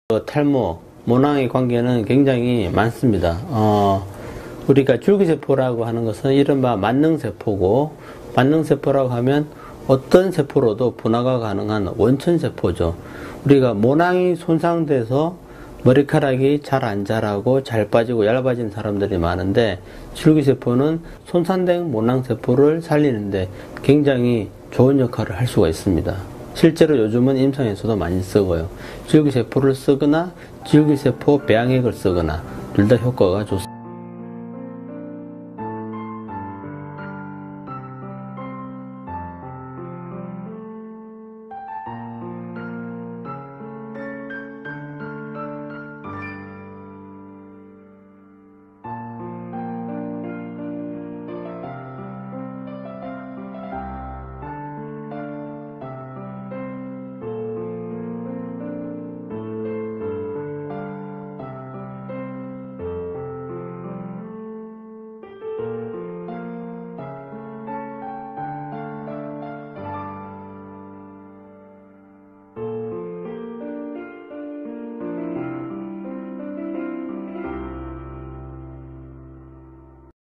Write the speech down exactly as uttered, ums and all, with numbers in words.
탈모, 모낭의 관계는 굉장히 많습니다. 어, 우리가 줄기세포라고 하는 것은 이른바 만능세포고, 만능세포라고 하면 어떤 세포로도 분화가 가능한 원천세포죠. 우리가 모낭이 손상돼서 머리카락이 잘 안 자라고 잘 빠지고 얇아진 사람들이 많은데, 줄기세포는 손상된 모낭세포를 살리는데 굉장히 좋은 역할을 할 수가 있습니다. 실제로 요즘은 임상에서도 많이 쓰고요. 줄기세포를 쓰거나 줄기세포 배양액을 쓰거나 둘 다 효과가 좋습니다.